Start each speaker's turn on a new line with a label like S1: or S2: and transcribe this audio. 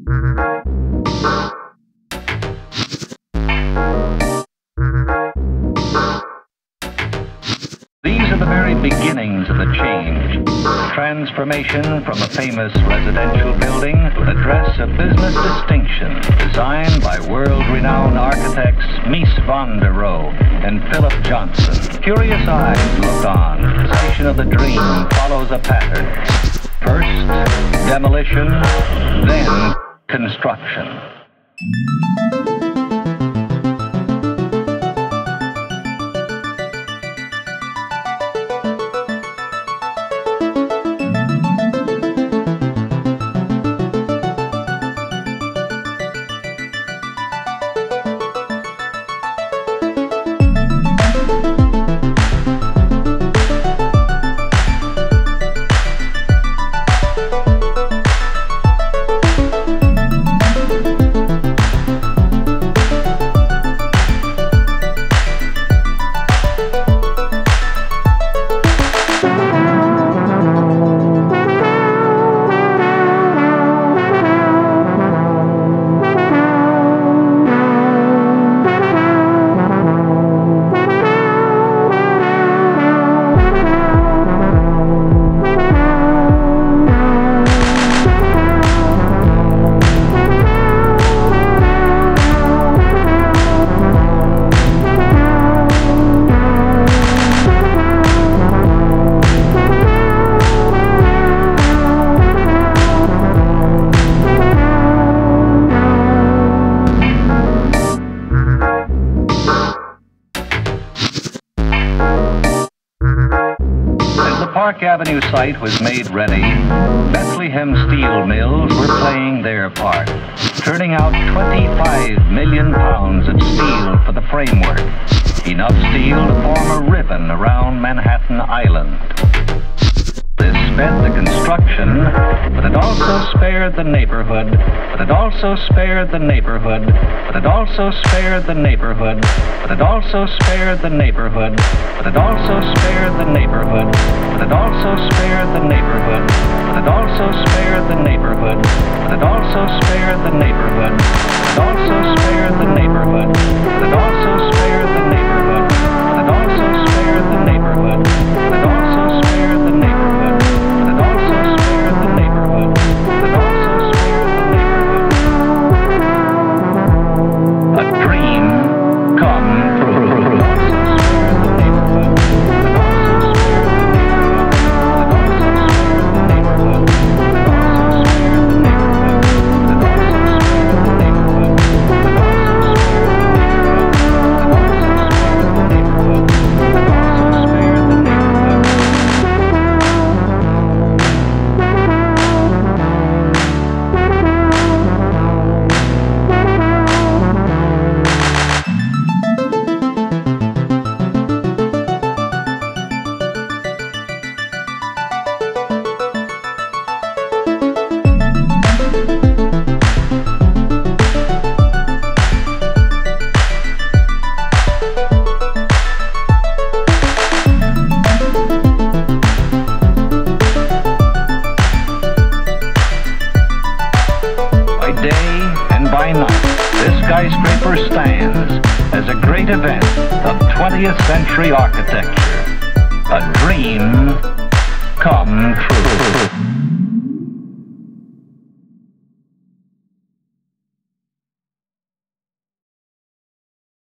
S1: These are the very beginnings of the change. Transformation from a famous residential building to an address of business distinction, designed by world-renowned architects Mies van der Rohe and Philip Johnson. Curious eyes look on. The station of the dream follows a pattern. First, demolition, then construction. Park Avenue site was made ready, Bethlehem steel mills were playing their part, turning out 25 million pounds of steel for the framework, enough steel to form a ribbon around Manhattan Island. This sped the construction, but it also spared the neighborhood, but it also spared the neighborhood, but it also spared the neighborhood, but it also spared the neighborhood, but it also spared the neighborhood, but it also spared the neighborhood, but it also spared the neighborhood, but it also spared the neighborhood, but it also spared the neighborhood, but it also spared the neighborhood, but it also spared the neighborhood, but it also spared the neighborhood, but it also spared the neighborhood, but it also spared the neighborhood. A dream come true. Skyscraper stands as a great event of 20th century architecture. A dream come true.